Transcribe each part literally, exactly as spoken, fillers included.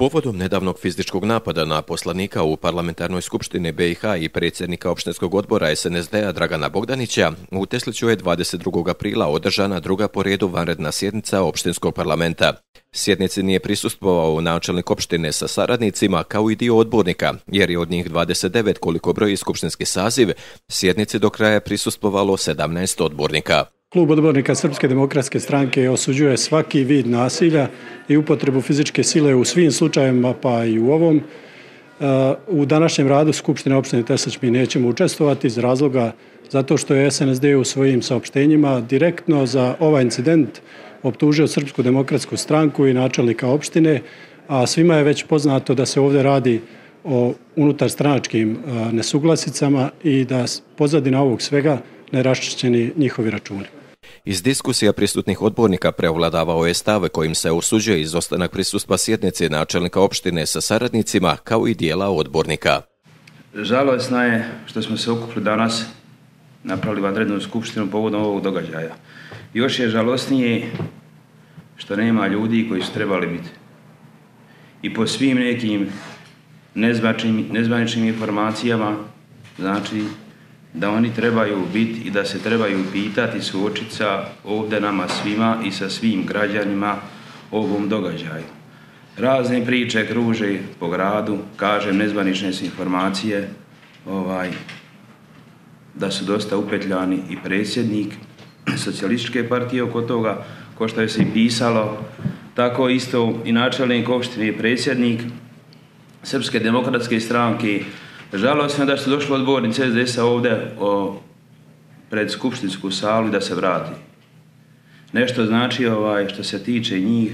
Povodom nedavnog fizičkog napada na poslanika u Parlamentarnoj skupštini B i H i predsjednika opštinskog odbora S N S D-a Dragana Bogdanića, u Tesliću je dvadeset drugog aprila održana druga po redu vanredna sjednica opštinskog parlamenta. Sjednici nije prisustvovao načelnik opštine sa saradnicima kao i dio odbornika, jer je od njih dvadeset devet koliko broji skupštinski saziv, sjednici do kraja prisustvovalo sedamnaest odbornika. Klub odbornika Srpske demokratske stranke osuđuje svaki vid nasilja i upotrebu fizičke sile u svim slučajevima, pa i u ovom. U današnjem radu Skupštine opštine Teslić mi nećemo učestvovati iz razloga zato što je S N S D u svojim saopštenjima direktno za ovaj incident optužio Srpsku demokratsku stranku i načelnika opštine, a svima je već poznato da se ovdje radi o unutarstranačkim nesuglasicama i da pozadina ovog svega neraščišćeni njihovi računi. Iz diskusija prisutnih odbornika preovladavao je stav kojim se osuđuje izostanak prisustva sjednice načelnika opštine sa saradnicima kao i dijela odbornika. Žalosno je što smo se okupili danas, napravili vanrednu skupštinu povodom ovog događaja. Još je žalosnije što nema ljudi koji su trebali biti. I po svim nekim nezvaničnim informacijama, znači da oni trebaju biti i da se trebaju pitati, suočiti sa ovdje nama svima i sa svim građanima ovom događaju. Razne priče kruže po gradu, kažem, nezvanične su informacije, ovaj, da su dosta upetljani i predsjednik Socijalističke partije oko toga, ko što je se i pisalo, tako isto i načelnik opštine i predsjednik Srpske demokratske stranke. Žalosno je da su došli odbornici S D S-a ovdje o, pred skupštinsku salu da se vrati. Nešto znači ovaj, što se tiče njih,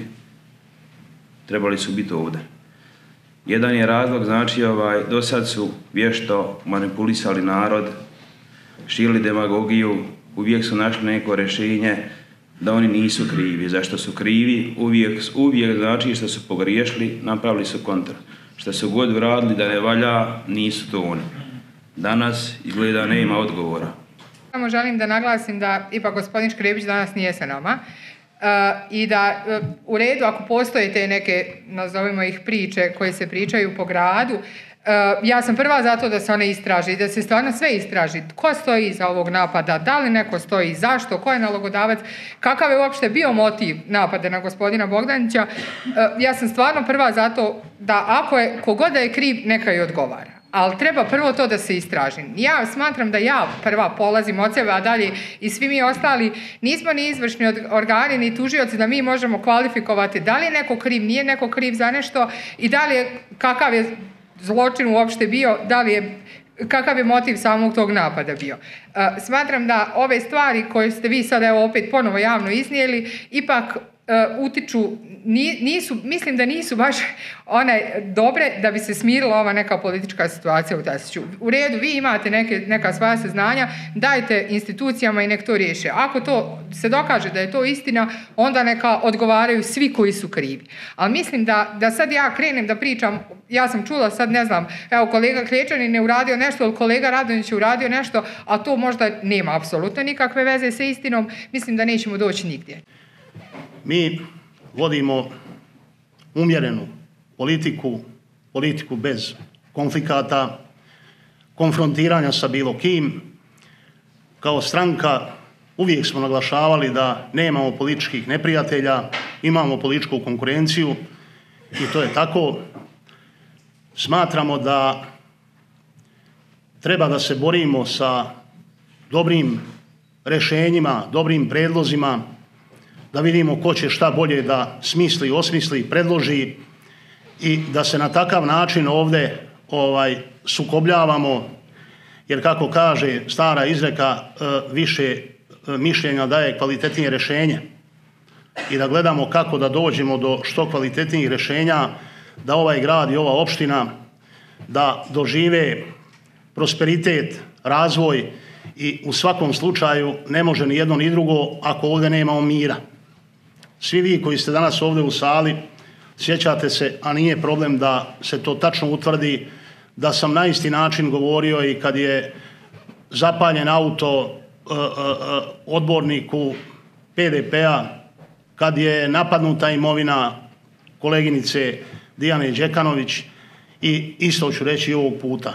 trebali su biti ovdje. Jedan je razlog, znači ovaj, do sad su vješto manipulisali narod, širili demagogiju, uvijek su našli neko rješenje da oni nisu krivi. Zašto su krivi? Uvijek, uvijek znači što su pogriješili, napravili su kontra. Što su god radili da ne valja, nisu to oni. Danas izgleda nema odgovora. Samo želim da naglasim da ipak gospodin Škrebić danas nije sa nama uh, i da uh, u redu ako postoje te neke, nazovimo ih, priče koje se pričaju po gradu, uh, ja sam prva zato da se one istraži i da se stvarno sve istraži. Ko stoji iza ovog napada, da li neko stoji, zašto, ko je nalogodavac, kakav je uopšte bio motiv napada na gospodina Bogdanića. Uh, ja sam stvarno prva zato da ako je, kogod da je kriv, neka i odgovara. Ali treba prvo to da se istraži. Ja smatram da ja prva polazim od sebe, a dalje i svi mi ostali nismo ni izvršni organi, ni tužioci da mi možemo kvalifikovati da li je neko kriv, nije neko kriv za nešto i da li je, kakav je zločin uopšte bio, da li je, kakav je motiv samog tog napada bio. Uh, smatram da ove stvari koje ste vi sada evo opet ponovo javno iznijeli, ipak uh, utiču, nisu, mislim da nisu baš one dobre da bi se smirila ova neka politička situacija u Tesliću. U redu, vi imate neke, neka svoja saznanja, dajte institucijama i nek to riješe. Ako to se dokaže da je to istina, onda neka odgovaraju svi koji su krivi. Ali mislim da, da sad ja krenem da pričam, ja sam čula sad, ne znam, evo kolega Krečanin je uradio nešto, ili kolega Radonjić je uradio nešto, a to možda nema apsolutno nikakve veze sa istinom, mislim da nećemo doći nigdje. Mi vodimo umjerenu politiku, politiku bez konflikata, konfrontiranja sa bilo kim. Kao stranka uvijek smo naglašavali da nemamo političkih neprijatelja, imamo političku konkurenciju i to je tako. Smatramo da treba da se borimo sa dobrim rješenjima, dobrim predlozima, da vidimo ko će šta bolje da smisli, osmisli, predloži i da se na takav način ovdje ovaj, sukobljavamo, jer kako kaže stara izreka, više mišljenja daje kvalitetnije rješenje i da gledamo kako da dođemo do što kvalitetnijih rješenja, da ovaj grad i ova opština da dožive prosperitet, razvoj i u svakom slučaju ne može ni jedno ni drugo ako ovdje nemamo mira. Svi vi koji ste danas ovdje u sali, sjećate se, a nije problem da se to tačno utvrdi, da sam na isti način govorio i kad je zapaljen auto e, e, odborniku P D P-a, kad je napadnuta imovina koleginice Dijane Đekanović i isto ću reći ovog puta.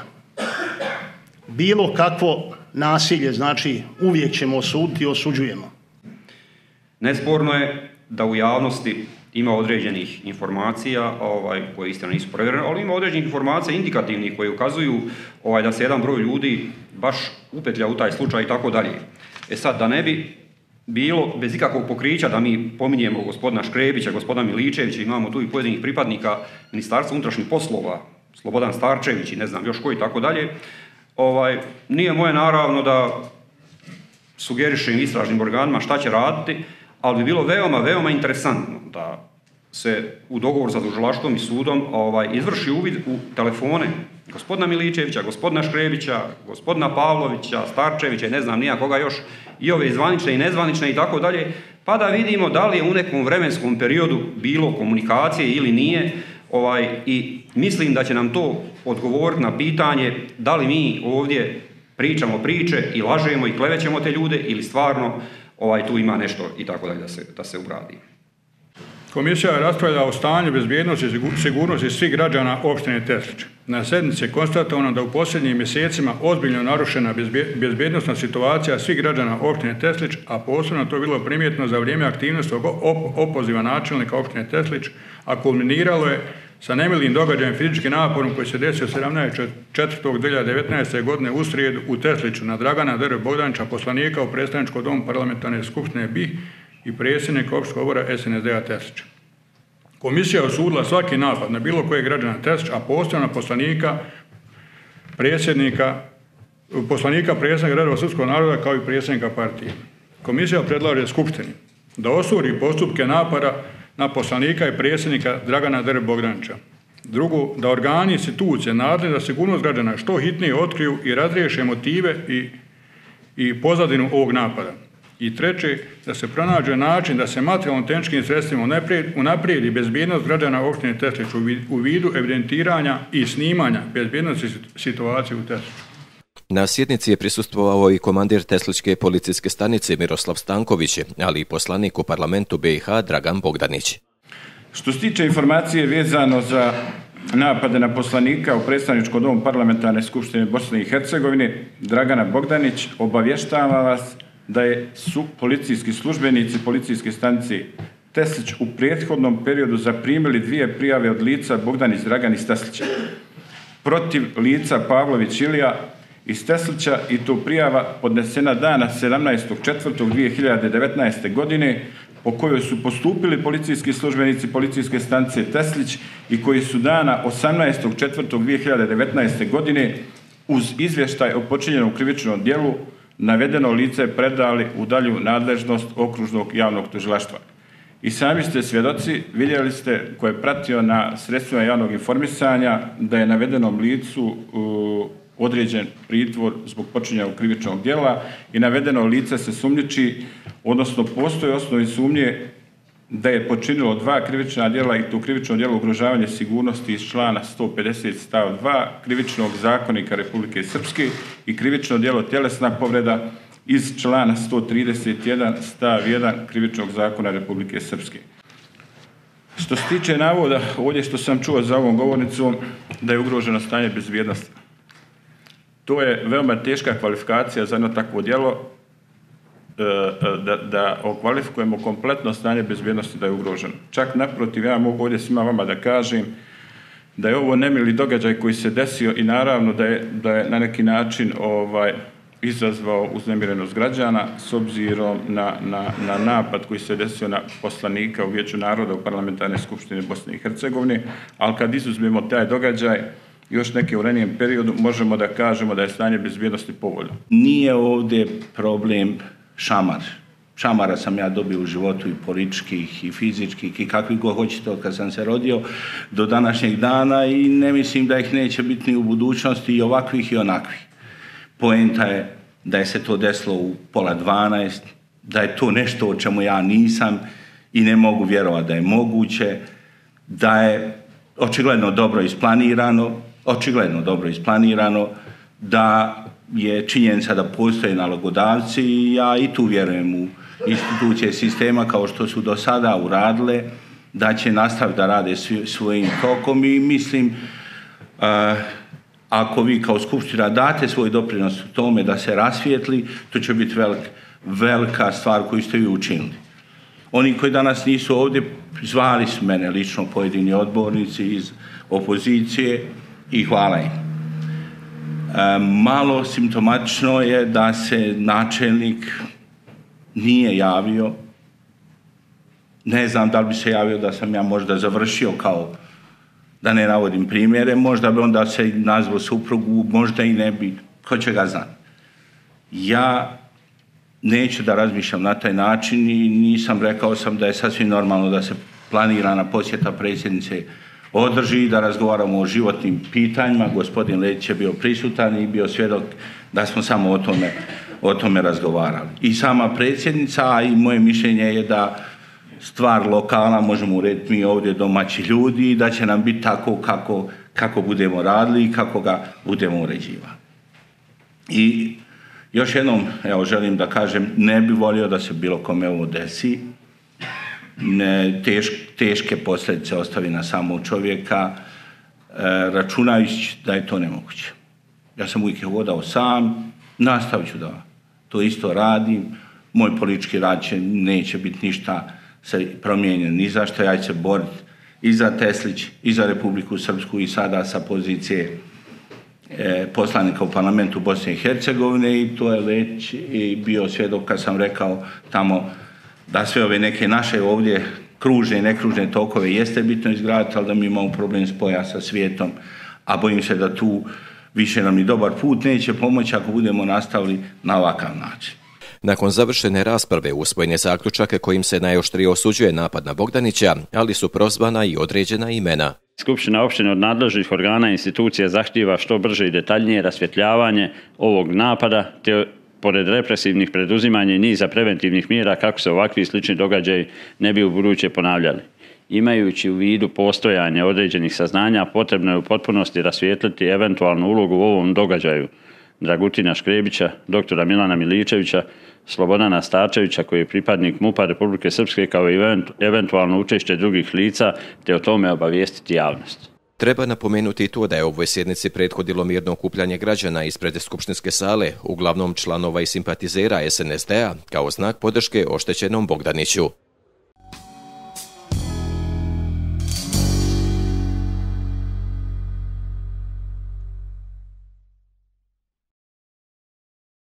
Bilo kakvo nasilje, znači uvijek ćemo osuditi i osuđujemo. Nesporno je da u javnosti ima određenih informacija ovaj, koje istina nisu provjerene, ali ima određenih informacija indikativnih koje ukazuju ovaj, da se jedan broj ljudi baš upetlja u taj slučaj i tako dalje. E sad, da ne bi bilo bez ikakvog pokrića da mi pominjemo gospodina Škrebića, gospodina Miličevića, imamo tu i pojedinih pripadnika Ministarstva unutrašnjih poslova, Slobodan Starčević i ne znam još koji i tako dalje, ovaj, nije moje naravno da sugerišem istražnim organima šta će raditi, ali bi bilo veoma, veoma interesantno da se u dogovor sa tužilaštvom i sudom ovaj, izvrši uvid u telefone gospodina Miličevića, gospodina Škrebića, gospodina Pavlovića, Starčevića i ne znam nija koga još, i ove zvanične i nezvanične i tako dalje, pa da vidimo da li je u nekom vremenskom periodu bilo komunikacije ili nije, ovaj, i mislim da će nam to odgovoriti na pitanje da li mi ovdje pričamo priče i lažemo i klevećemo te ljude ili stvarno ovaj, tu ima nešto i tako dalje da se, da se ugradi. Komisija je raspravljala o stanju bezbjednosti i sigurnosti svih građana opštine Teslić. Na sjednici je konstatovano da u posljednjim mjesecima ozbiljno narušena bezbjednosna situacija svih građana opštine Teslić, a posebno to je bilo primjetno za vrijeme aktivnosti opoziva načelnika opštine Teslić, a kulminiralo je sa nemilim događajem fizičkim naporom koji se desio sedamnaestog četvrtog dvije hiljade devetnaeste. godine u srijedu u Tesliću na Dragana D R Bogdanića, poslanika u predstavničkom domu parlamentarne skupštine B I H i predsjednika opštinskog odbora S N S D-a Teslića. Komisija je osudila svaki napad na bilo kojeg građana Teslića, a posebno na poslanika predsjednika poslanika predsjednika redova srpskog naroda kao i predsjednika partije. Komisija predlaže skupštini da osudi postupke napada na poslanika i predsjednika Dragana D R Bogdanića. Drugo, da organi institucije nadležne za sigurnost građana što hitnije otkriju i razriješe motive i, i pozadinu ovog napada. I treće, da se pronađe način da se materijalno-tehničkim sredstvima unaprijedi bezbjednost građana opštine Teslić u vidu evidentiranja i snimanja bezbjednosti situacije u Tesliću. Na sjednici je prisustvovao i komandir Tesličke policijske stanice Miroslav Stanković, ali i poslanik u parlamentu B i H Dragan Bogdanić. Što se tiče informacije vezano za napade na poslanika u predstavničkom domu parlamentarne skupštine Bosne i Hercegovine Dragana Bogdanić, obavještava vas da je su policijski službenici policijske stanice Teslić u prethodnom periodu zaprimili dvije prijave od lica Bogdanić Dragan iz Teslića protiv lica Pavlović Ilija iz Teslića, i to prijava podnesena dana sedamnaestog četvrtog dvije hiljade devetnaeste. godine po kojoj su postupili policijski službenici policijske stanice Teslić i koji su dana osamnaestog četvrtog dvije hiljade devetnaeste. godine uz izvještaj o počinjenom krivičnom djelu navedeno lice predali u dalju nadležnost okružnog javnog tužilaštva. I sami ste svjedoci, vidjeli ste ko je pratio na sredstvima javnog informisanja da je navedenom licu uh, određen pritvor zbog počinjenog krivičnog djela i navedeno lice se sumnjiči, odnosno postoje osnovi sumnje da je počinilo dva krivična djela, i to krivično djelo ugrožavanje sigurnosti iz člana sto pedeset stav dva krivičnog zakonika Republike Srpske i krivično djelo tjelesna povreda iz člana sto trideset jedan stav jedan krivičnog zakona Republike Srpske. Što se tiče navoda, ovdje što sam čuo za ovom govornicom, da je ugroženo stanje bezbjednosti. To je veoma teška kvalifikacija za jedno takvo djelo, da, da okvalifikujemo kompletno stanje bezbjednosti da je ugroženo. Čak naprotiv, ja mogu ovdje svima vama da kažem da je ovo nemili događaj koji se desio i naravno da je, da je na neki način ovaj, izazvao uznemirenost građana s obzirom na, na, na napad koji se desio na poslanika u Vijeću naroda u parlamentarne skupštine Bosne i Hercegovine, ali kad izuzmemo taj događaj, još neke u ranijem periodu, možemo da kažemo da je stanje bezbjednosti povoljno. Nije ovdje problem šamar. Šamara sam ja dobio u životu i političkih i fizičkih i kakvih god hoćete od kad sam se rodio do današnjeg dana, i ne mislim da ih neće biti ni u budućnosti, i ovakvih i onakvih. Poenta je da je se to desilo u pola dvanaest, da je to nešto o čemu ja nisam i ne mogu vjerovati da je moguće, da je očigledno dobro isplanirano, očigledno dobro isplanirano, da je činjenica da postoje nalogodavci, i ja i tu vjerujem u institucije sistema kao što su do sada uradile da će nastaviti da rade svojim tokom i mislim ako vi kao skupština date svoj doprinos u tome da se rasvijetli, to će biti velik, velika stvar koju ste vi učinili. Oni koji danas nisu ovdje, zvali su mene lično pojedini odbornici iz opozicije i hvala im. E, malo simptomatično je da se načelnik nije javio. Ne znam da li bi se javio da sam ja možda završio kao, da ne navodim primjere, možda bi onda se nazvao suprugu, možda i ne bi, ko će ga znati. Ja neću da razmišljam na taj način i nisam, rekao sam da je sasvim normalno da se planirana posjeta predsjednice održi i da razgovaramo o životnim pitanjima. Gospodin Letić je bio prisutan i bio svjedok da smo samo o tome, o tome razgovarali. I sama predsjednica, a i moje mišljenje je da stvar lokala možemo urediti mi ovdje domaći ljudi i da će nam biti tako kako, kako budemo radili i kako ga budemo uređivali. I još jednom, evo, želim da kažem, ne bi volio da se bilo kome ovo desi, ne, teš, teške posljedice ostavi na samog čovjeka, e, računajući da je to nemoguće. Ja sam uvijek hodao sam, nastavit ću da to isto radim, moj politički rad će, neće biti ništa se promijenjen ni zašto, ja ću se boriti i za Teslić, i za Republiku Srpsku i sada sa pozicije e, poslanika u parlamentu Bosne i Hercegovine i to je već i bio svjedok kad sam rekao tamo da sve ove neke naše ovdje kružne i nekružne tokove jeste bitno izgraditi, ali da mi imamo problem spoja sa svijetom, a bojim se da tu više nam ni dobar put neće pomoći ako budemo nastavili na ovakav način. Nakon završene rasprave usvojen je zaključak kojim se najoštrije osuđuje napad na Bogdanića, ali su prozvana i određena imena. Skupština opštine od nadležnih organa i institucija zahtijeva što brže i detaljnije rasvjetljavanje ovog napada, te pored represivnih preduzimanja i niza preventivnih mjera kako se ovakvi slični događaji ne bi u buduće ponavljali. Imajući u vidu postojanje određenih saznanja, potrebno je u potpunosti rasvijetliti eventualnu ulogu u ovom događaju Dragutina Škrebića, doktora Milana Miličevića, Slobodana Starčevića koji je pripadnik MUP-a Republike Srpske kao i eventualno učešće drugih lica te o tome obavijestiti javnost. Treba napomenuti i to da je ovoj sjednici prethodilo mirno okupljanje građana ispred skupštinske sale, uglavnom članova i simpatizera es en es de a, kao znak podrške oštećenom Bogdaniću.